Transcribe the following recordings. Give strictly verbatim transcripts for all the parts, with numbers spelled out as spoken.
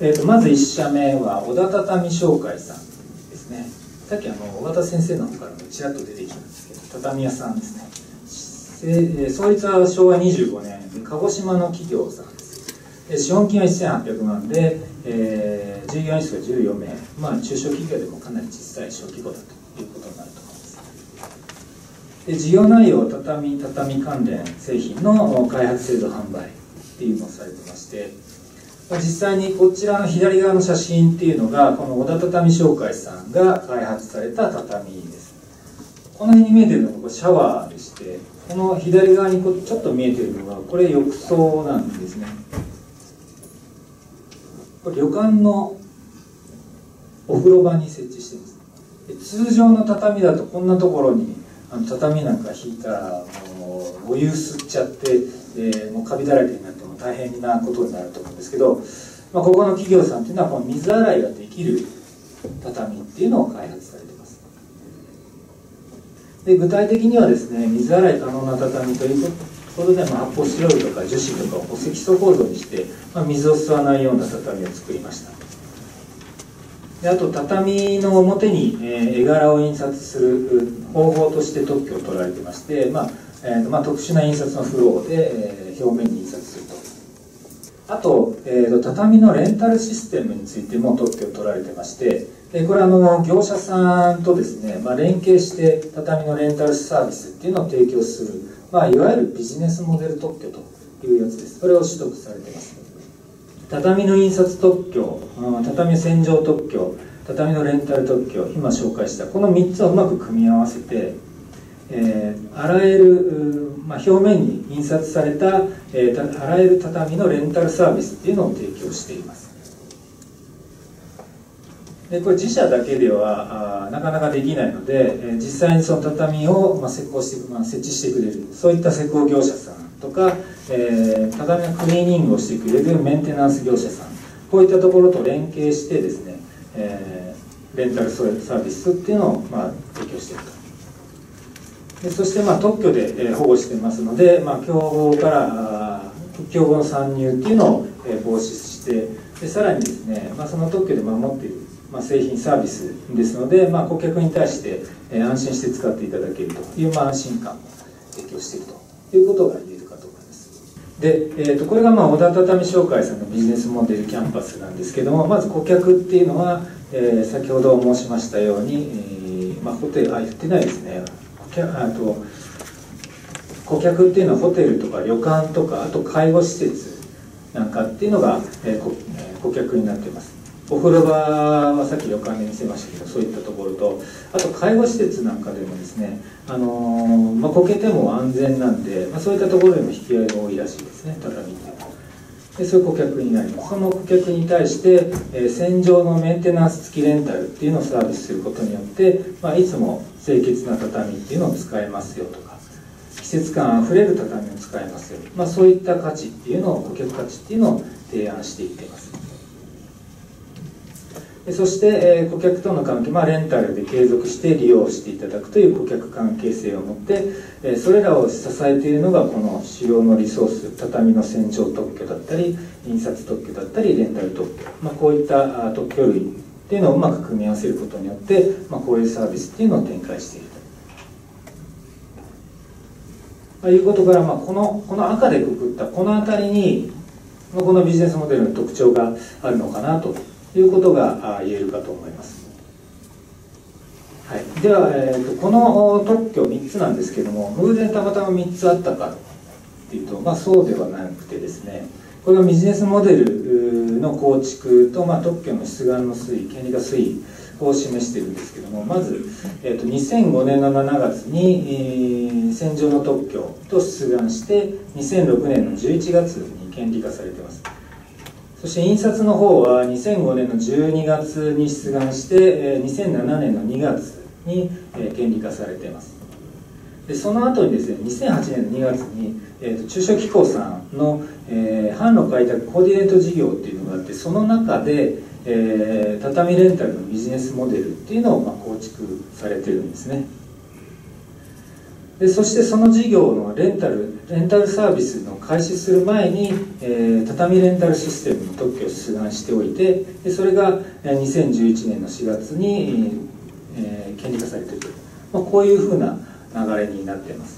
えー、とまずいち社目は小田畳商会さんですね。さっきあの小田先生の方からもちらっと出てきたんですけど、畳屋さんですね。創立はしょうわにじゅうごねん、鹿児島の企業さんです。で資本金はせんはっぴゃくまんで、えー、従業員数がじゅうよんめい、まあ、中小企業でもかなり小さい小規模だということになると思います。で事業内容は畳、畳関連製品の開発製造販売っていうのをされてまして、実際にこちらの左側の写真っていうのがこの小田畳商会さんが開発された畳です。この辺に見えてるのがシャワーでして、この左側にこうちょっと見えてるのがこれ浴槽なんですね。これ旅館のお風呂場に設置してるんです。で通常の畳だとこんなところにあの畳なんか引いたらもうお湯吸っちゃって、えー、もうカビだらけになっても大変なことになると思うんですけど、まあ、ここの企業さんっていうのはこの水洗いができる畳っていうのを開発されています。で具体的にはですね、水洗い可能な畳ということで、まあ、発泡スチロールとか樹脂とかを積層構造にして、まあ、水を吸わないような畳を作りました。であと畳の表に、えー、絵柄を印刷する方法として特許を取られてまして、まあえーとまあ、特殊な印刷のフローで、えー、表面に印刷すると。あと、えーと畳のレンタルシステムについても特許を取られてまして、でこれはあの業者さんとですね、まあ、連携して畳のレンタルサービスっていうのを提供する、まあ、いわゆるビジネスモデル特許というやつです。これを取得されています。畳の印刷特許、畳洗浄特許、畳のレンタル特許、今紹介したこのみっつをうまく組み合わせて、えー、洗える、まあ、表面に印刷された、えー、洗える畳のレンタルサービスっていうのを提供しています。でこれ自社だけではあなかなかできないので、えー、実際にその畳を、まあ、施工して、まあ、設置してくれるそういった施工業者さんとか、えー、畳のクリーニングをしてくれるメンテナンス業者さん、こういったところと連携してですね、えー、レンタルサービスっていうのを、まあ、提供していると。でそして、まあ、特許で、えー、保護していますので、まあ、競合から競合の参入っていうのを、えー、防止してでさらにですね、まあ、その特許で守っている、まあ、製品サービスですので、まあ、顧客に対して、えー、安心して使っていただけるという、まあ、安心感を提供しているということが言えるかと思います。で、えー、とこれが、まあ、小田畳商会さんのビジネスモデルキャンパスなんですけども、まず顧客っていうのは、えー、先ほど申しましたように、えーまあ、ホテルあ言ってないですねあと顧客っていうのはホテルとか旅館とかあと介護施設なんかっていうのが、えー、顧, 顧客になっています。お風呂場はさっき旅館で見せましたけどそういったところとあと介護施設なんかでもですね、あのーまあ、こけても安全なんで、まあ、そういったところでも引き合いが多いらしいですね、畳っていうのは。でそういう顧客になります。その顧客に対して、えー、洗浄のメンテナンス付きレンタルっていうのをサービスすることによって、まあ、いつも清潔な畳っていうのを使えますよとか季節感あふれる畳を使えますよ、まあ、そういった価値っていうのを顧客価値っていうのを提案していっています。でそして、えー、顧客との関係、まあ、レンタルで継続して利用していただくという顧客関係性を持って、えー、それらを支えているのがこの主要のリソース、畳の洗浄特許だったり印刷特許だったりレンタル特許、まあ、こういった特許類っていうのをうまく組み合わせることによって、まあ、こういうサービスっていうのを展開しているということから、まあ、この、この赤でくくったこの辺りにこのビジネスモデルの特徴があるのかなということが言えるかと思います。はい、では、えー、とこの特許みっつなんですけども、偶然たまたまみっつあったかっていうと、まあ、そうではなくてですね、このビジネスモデルの構築と、まあ、特許の出願の推移、権利化推移を示しているんですけども、まず、えー、とにせんごねんのしちがつに、えー、洗浄の特許と出願してにせんろくねんのじゅういちがつに権利化されています。そして印刷の方はにせんごねんのじゅうにがつに出願してにせんななねんのにがつに権利化されています。でその後にですね、にせんはちねんのにがつに、えー、と中小機構さんの、えー、販路開拓コーディネート事業っていうのがあって、その中で、えー、畳レンタルのビジネスモデルっていうのを、まあ、構築されてるんですね。 でそしてその事業のレンタルレンタルサービスの開始する前に、えー、畳レンタルシステムの特許を出願しておいて、でそれがにせんじゅういちねんのしがつに、えー、権利化されていると、まあ、こういうふうな流れになっています。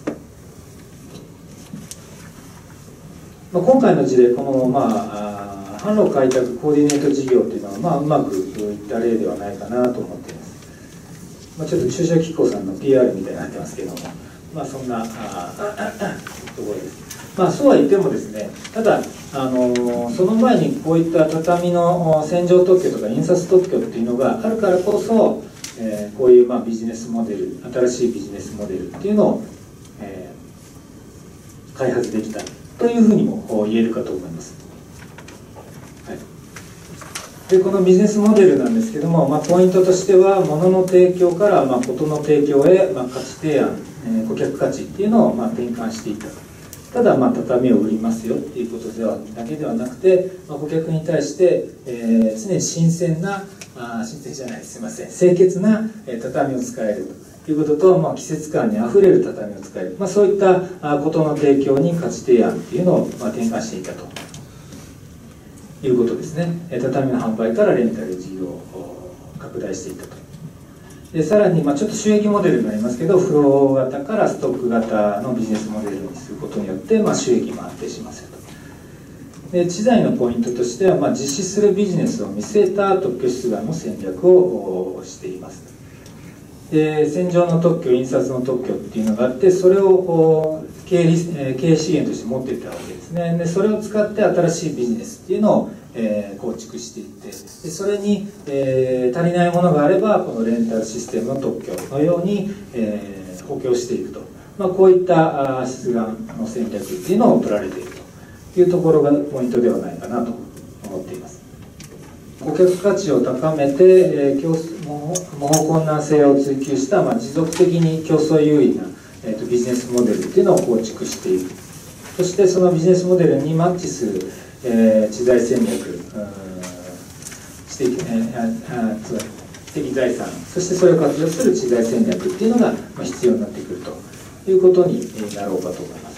まあ、今回の事例、この、まあ、販路開拓コーディネート事業というのは、まあ、うまくいった例ではないかなと思っています。まあ、ちょっと中小機構さんの ピーアール みたいになってますけども、まあ、そんなあところです。まあ、そうは言ってもですね、ただ、あのその前にこういった畳の洗浄特許とか印刷特許っていうのがあるからこそ、えー、こういうまあビジネスモデル、新しいビジネスモデルっていうのを、えー、開発できたというふうにも言えるかと思います。はい、でこのビジネスモデルなんですけども、まあ、ポイントとしては物の提供からまあ事の提供へ、まあ、価値提案、えー、顧客価値っていうのをまあ転換していった。ただまあ畳を売りますよっていうことではだけではなくて、まあ、顧客に対して、えー、常に新鮮なあ新鮮じゃないすいません清潔な、えー、畳を使えるということと、まあ、季節感にあふれる畳を使える、まあ、そういったあことの提供に価値提案っていうのを、まあ、転換していたということですね。畳の販売からレンタル事業を拡大していったと。でさらに、まあ、ちょっと収益モデルになりますけど、フロー型からストック型のビジネスモデルにすることによって、まあ、収益も安定しますよと。で知財のポイントとしては、まあ、実施するビジネスを見据えた特許出願の戦略をしています。で洗浄の特許、印刷の特許っていうのがあって、それを経営、経営資源として持っていったわけですね。でそれを使って新しいビジネスっていうのをえー、構築していって、でそれに、えー、足りないものがあればこのレンタルシステムの特許のように、えー、補強していくと、まあ、こういったあ出願の戦略っていうのを取られているというところがポイントではないかなと思っています。顧客価値を高めて、えー、競模倣困難性を追求した、まあ、持続的に競争優位な、えー、とビジネスモデルっていうのを構築している。そしてそのビジネスモデルにマッチするえー、知財戦略、知的、えー、知的財産、そしてそれを活用する知財戦略っていうのが、まあ、必要になってくるということになろうかと思います。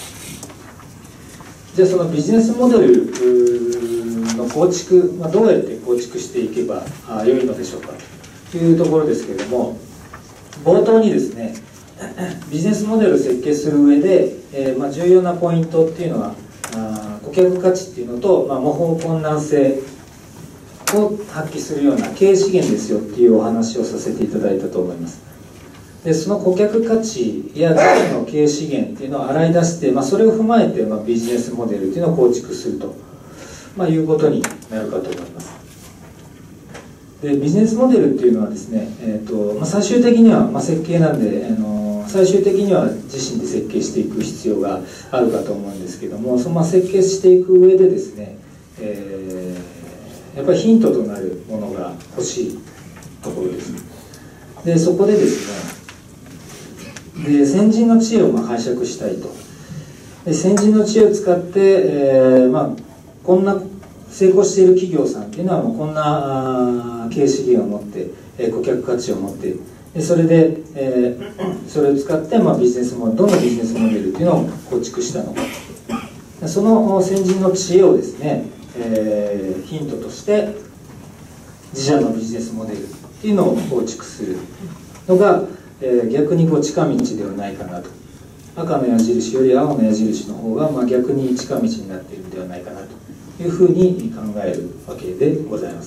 じゃあそのビジネスモデルの構築、まあ、どうやって構築していけば良いのでしょうかというところですけれども、冒頭にですね、ビジネスモデルを設計する上で、えーまあ、重要なポイントっていうのは顧客価値っていうのと、まあ、模倣困難性を発揮するような経営資源ですよっていうお話をさせていただいたと思います。でその顧客価値や自身の経営資源っていうのを洗い出して、まあ、それを踏まえて、まあ、ビジネスモデルっていうのを構築すると、まあ、いうことになるかと思います。でビジネスモデルっていうのはですね、えーとまあ、最終的には、まあ、設計なんで、あの最終的には自身で設計していく必要があるかと思うんですけども、そのまあ設計していく上でですね、えー、やっぱりヒントとなるものが欲しいところです。でそこでですね、で先人の知恵をまあ拝借したいと。で先人の知恵を使って、えーまあ、こんな成功している企業さんっていうのはもうこんな経営資源を持って、えー、顧客価値を持っている。でそれで、えー、それを使って、まあ、ビジネスモデル、どのビジネスモデルっていうのを構築したのか。その先人の知恵をですね、えー、ヒントとして自社のビジネスモデルっていうのを構築するのが、えー、逆にこう近道ではないかなと。赤の矢印より青の矢印の方が、まあ、逆に近道になっているのではないかなというふうに考えるわけでございます。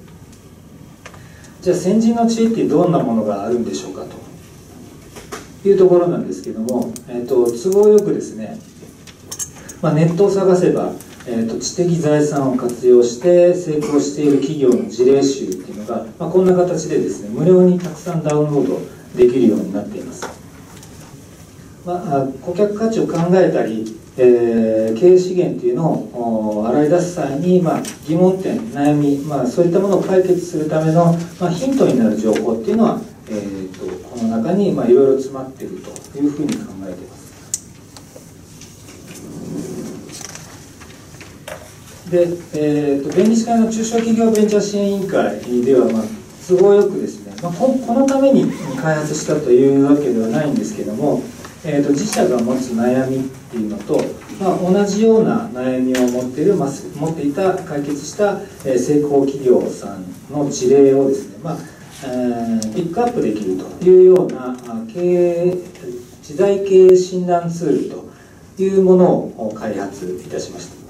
じゃあ先人の知恵ってどんなものがあるんでしょうかというところなんですけども、えー、と都合よくですね、まあ、ネットを探せば、えー、と知的財産を活用して成功している企業の事例集っていうのが、まあ、こんな形でですね無料にたくさんダウンロードできるようになっています。まあ、顧客価値を考えたり、えー、経営資源っていうのを洗い出す際に、まあ、疑問点、悩み、まあ、そういったものを解決するための、まあ、ヒントになる情報っていうのは、えー、とこの中に、まあ、いろいろ詰まっているというふうに考えています。で、えー、と弁理士会の中小企業ベンチャー支援委員会では、まあ、都合よくですね、まあ、こ, このために開発したというわけではないんですけども、 えー、と自社が持つ悩みっていうのと、まあ、同じような悩みを持っている、まあ、持っていた解決した、えー、成功企業さんの事例をですね、まあえー、ピックアップできるというような経営知財経営診断ツールというものを開発いたしました。